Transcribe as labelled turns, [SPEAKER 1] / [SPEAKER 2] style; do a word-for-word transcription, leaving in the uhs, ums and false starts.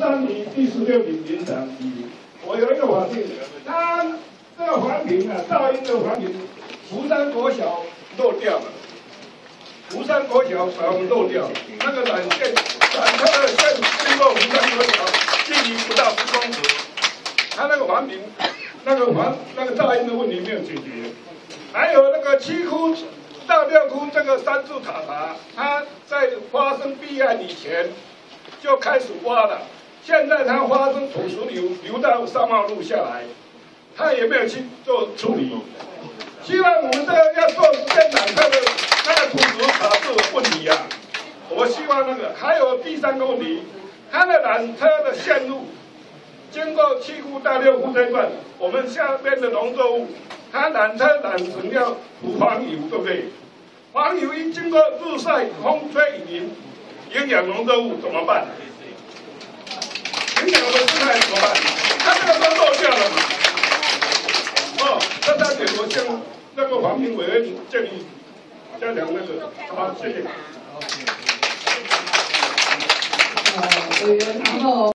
[SPEAKER 1] 三里第十六名林长一，我有一个环评，他这个环评啊，噪音的环评，福山国小漏掉了，福山国小把我们漏掉了，那个缆线缆车的线经过福山国小，距离不到十公尺，他那个环评，那个环那个噪音的问题没有解决，还有那个七窟到六窟这个三柱塔塔，它在发生弊案以前就开始挖了，现在它发生土石流流到商贸路下来，它也没有去做处理。希望我们这个要做电缆车的那个土石卡住的问题啊，我希望那个还有第三个问题，它的缆车的线路经过七窟到六窟这一段，我们下边的农作物。它缆车缆绳要涂黄油，对不对？黄油一经过日晒、风吹雨淋，影响农作物怎么办？影响我们生态怎么办？它这个都漏掉了嘛？哦，这三点我向那个环评委员建议加强那个，好，谢谢。
[SPEAKER 2] 呃，委员，然后。